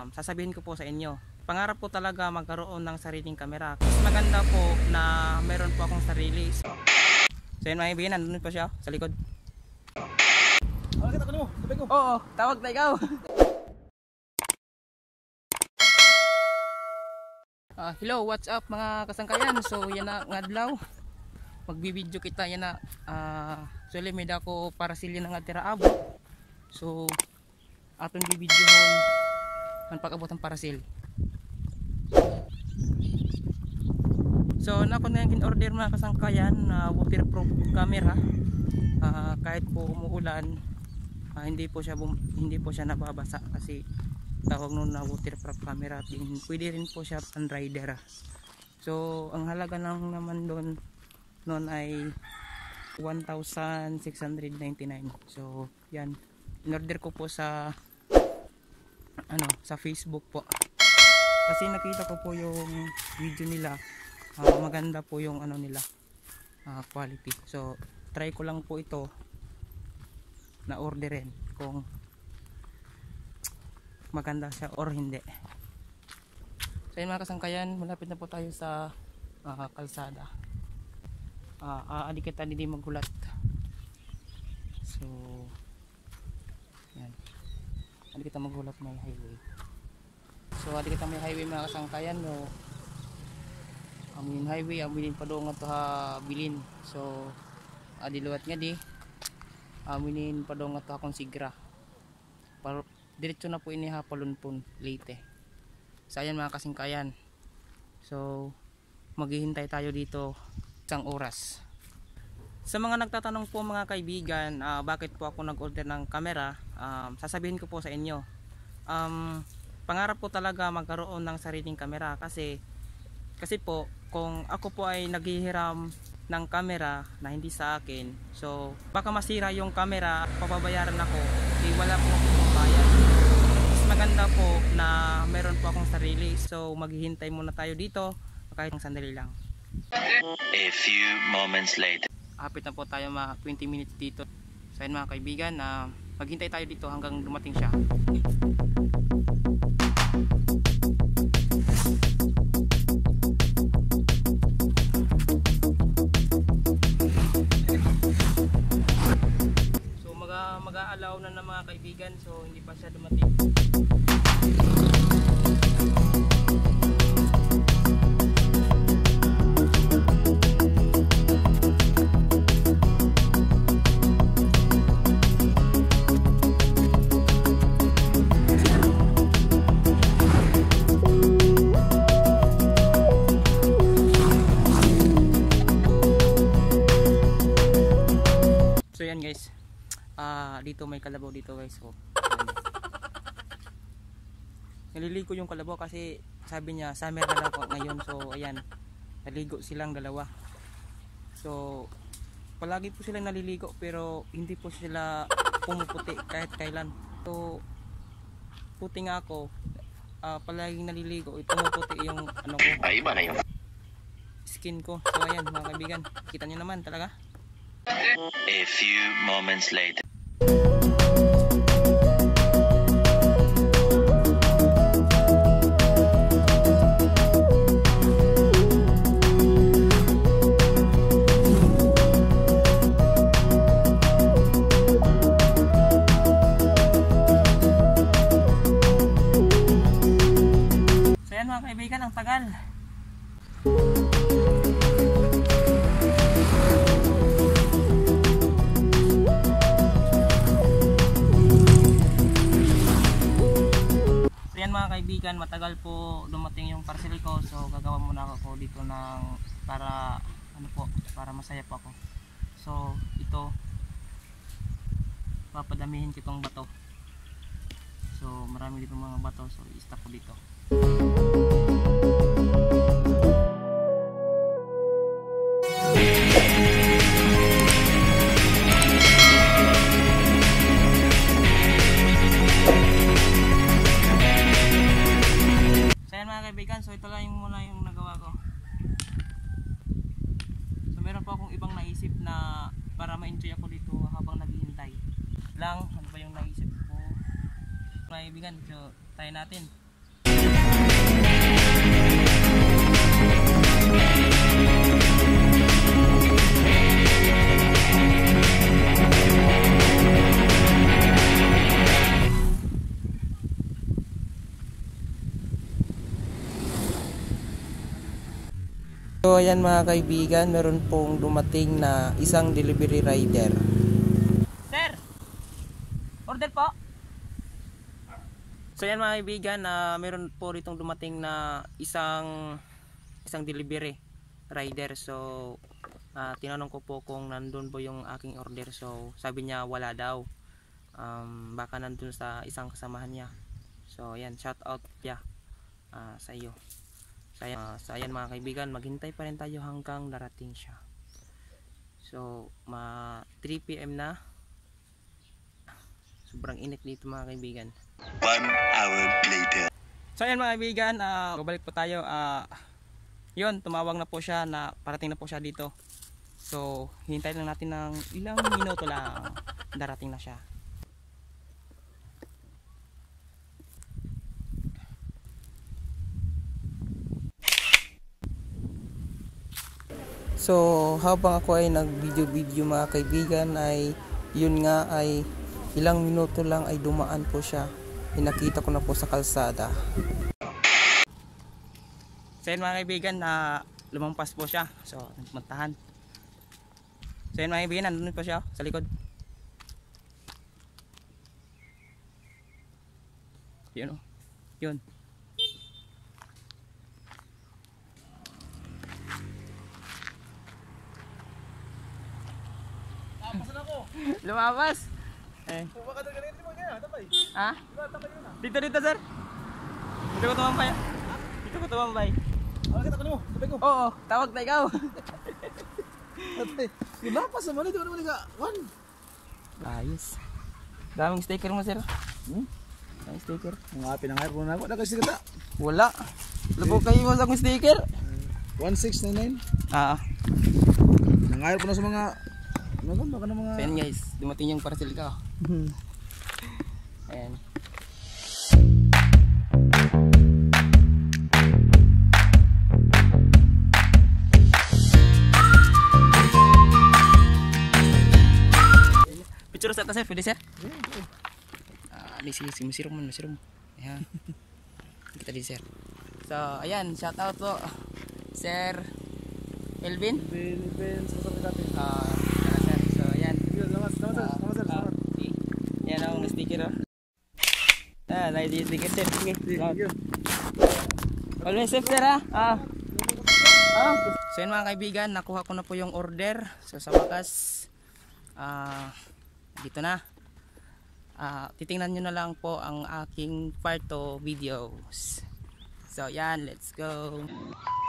sasabihin ko po sa inyo, pangarap po talaga magkaroon ng sariling kamera. Mas maganda po na meron po akong sarili. So yun mga kaibigan, nandun po siya sa likod. Oo, tawag na ikaw. Hello, what's up mga kasangkayan? So yan na nga adlaw. Magbibideo kita yan na so may dako para silya nga tiraabo. So aton bibidyohon ang pag-abot ng parasil. So nako na yung order mga kasangkayan na waterproof camera. Kahit po umuulan, hindi po siya nababasa kasi tawag nun na waterproof camera. Pwede rin po siya pan rider. So ang halaga lang naman doon ay 1,699. So yan, in-order ko po sa sa Facebook po kasi nakita ko po yung video nila. Maganda po yung nila quality. So try ko lang po ito na orderin kung maganda siya or hindi. So yun mga kasangkayan, malapit na po tayo sa kalsada. Adi kita hindi maggulat. So yan, adi kita maggulat, may highway. So adi kita may highway mga kasangkayan, no. Amin highway, aminin pa doon nga to ha bilin. So adi luwat nga di aminin pa doon nga to akong sigra para diretso na po ini ha palunpon Leyte. So ayan mga kasingkayan, so maghihintay tayo dito isang oras. Sa mga nagtatanong po mga kaibigan, bakit po ako nag-order ng camera, sasabihin ko po sa inyo, pangarap po talaga magkaroon ng sariling camera kasi po kung ako po ay naghihiram ng camera na hindi sa akin, so baka masira yung camera, papabayaran ako, wala po akong bayad. Mas maganda po na meron po akong sarili. So maghihintay muna tayo dito kahit ng sandali lang. A few moments later. Hapit na po tayo mga 20 minutes dito. So yun mga kaibigan, maghintay tayo dito hanggang dumating siya. Mag-aalaw na ng mga kaibigan, so hindi pa siya dumating. So yan guys, dito may kalabaw dito guys. So naliligo yung kalabaw kasi sabi niya summer na lang ngayon. So ayan, naligo silang dalawa. So palagi po silang naliligo pero hindi po sila pumuputi kahit kailan. So puti nga ako, palaging naliligo, pumuputi yung ko, Ay, iba na yun. skin ko. So ayan mga kaibigan, kita nyo naman talaga. A few moments later. So yan mga kaibigan, ang tagal. Mga kaibigan, matagal po dumating yung parcel ko, so gagawa muna ako dito ng para para masaya po ako. So ito papadamihin ko itong bato, so marami dito mga bato, so i-stack ko dito. So ito lang muna yung nagawa ko. So meron pa akong ibang naisip na para ma-enjoy ako dito habang naghihintay lang. Ano ba yung naisip ko? Kaibigan, so tayo natin. So ayan mga kaibigan, meron pong dumating na isang delivery rider. Sir, order po. So ayan mga kaibigan, meron po ritong dumating na isang delivery rider. So tinanong ko po kung nandun po yung aking order. So sabi niya wala daw, baka nandun sa isang kasamahan niya. So ayan, shout out ya sa iyo. So ayan mga kaibigan, maghintay pa rin tayo hanggang darating siya. So 3 PM na, sobrang init dito mga kaibigan. 1 hour later. So ayan mga kaibigan, babalik po tayo. Yun, tumawag na po siya na parating na po siya dito. So hintayin lang natin ng ilang minuto lang, darating na siya. So habang ako ay nag video mga kaibigan, ay yun nga ay ilang minuto lang ay dumaan po siya. Pinakita ko na po sa kalsada. So yun mga kaibigan, lumampas po siya. So nagpuntahan. So yun mga kaibigan, nandun po siya sa likod. Yun o. Yun. Lumabas. Ha? Dito sir. Dito ko tumambay. Dito ko tumambay. Oo, tawag na ikaw. Lapas naman ito, ano naman ka? Ayos. Daming sticker mo sir. Daming sticker. Mga pinangayar ko na ako, nakasikat na. Wala. Lubog kayo mo sa akong sticker. 1699. Nangayar ko na sa mga baka na mga... So yan guys, dumating yung parcel ko. Ayan. Picture sa atas sir, pwede sir? Masirom man, masirom. Ayan. Kita din sir. So ayan, shout out po Sir Elvin. Elvin, sa natin. So ayan. Salamat sir. Yan ang sticker. Nai-sticker sir. Sige. Always safe sir ha. So yun mga kaibigan, nakuha ko na po yung order. So sa wakas, dito na. Titingnan nyo na lang po ang aking part 2 videos. So yan, let's go.